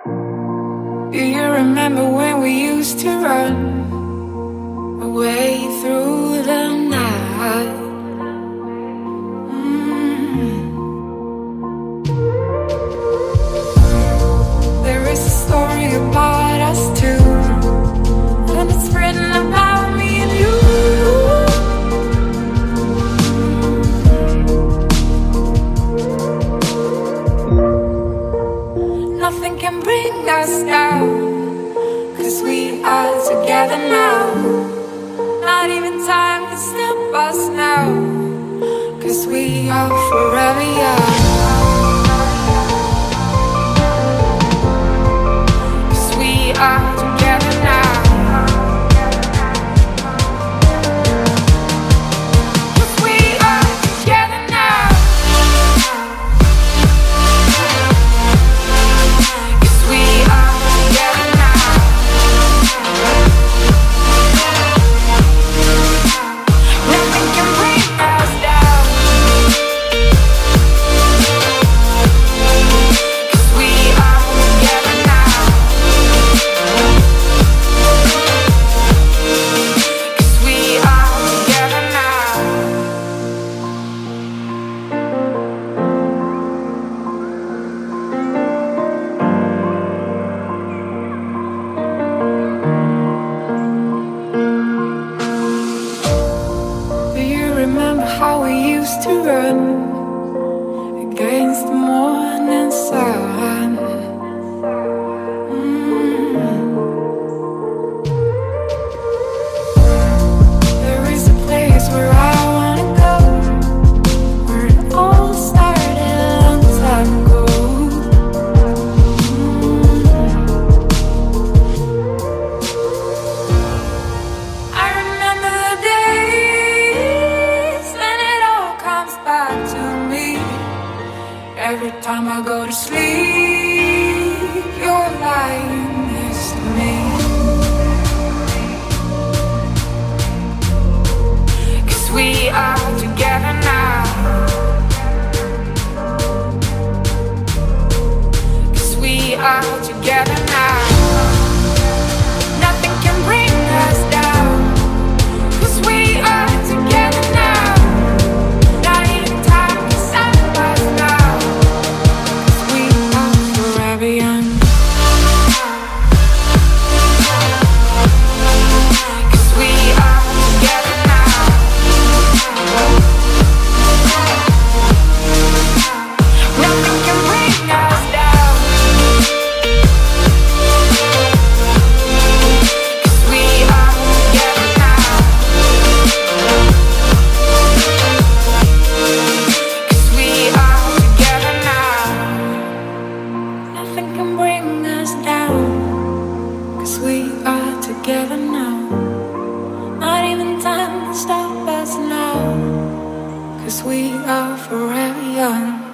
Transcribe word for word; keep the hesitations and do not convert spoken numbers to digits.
Do you remember when we used to run away through the night? Mm. There is a story about us two, and it's written about me and you. Nothing can bring us down, 'cause we are together now. Not even time can stop us now, 'cause we are forever young. 'Cause we are together now. 'Cause we are together now. 'Cause we are together now. Nothing can bring us down. 'Cause we are together now. 'Cause we are together now. Do you remember how we used to run against the morning sun? Mm. There is a place where I wanna go, where it all started a long time ago. Mm. I remember the days when it all comes back to me. Every time I go to sleep, you're lying next to me. 'Cause we are together now. 'Cause we are together now. Nothing can bring us down. 'Cause we are together now. Not even time can stop us now. 'Cause we are forever young. 'Cause we are together now. Nothing can bring us down. 'Cause we are together now. 'Cause we are together now. Nothing can bring us down. 'Cause we are together now. Not even time can stop us now. 'Cause we are forever young.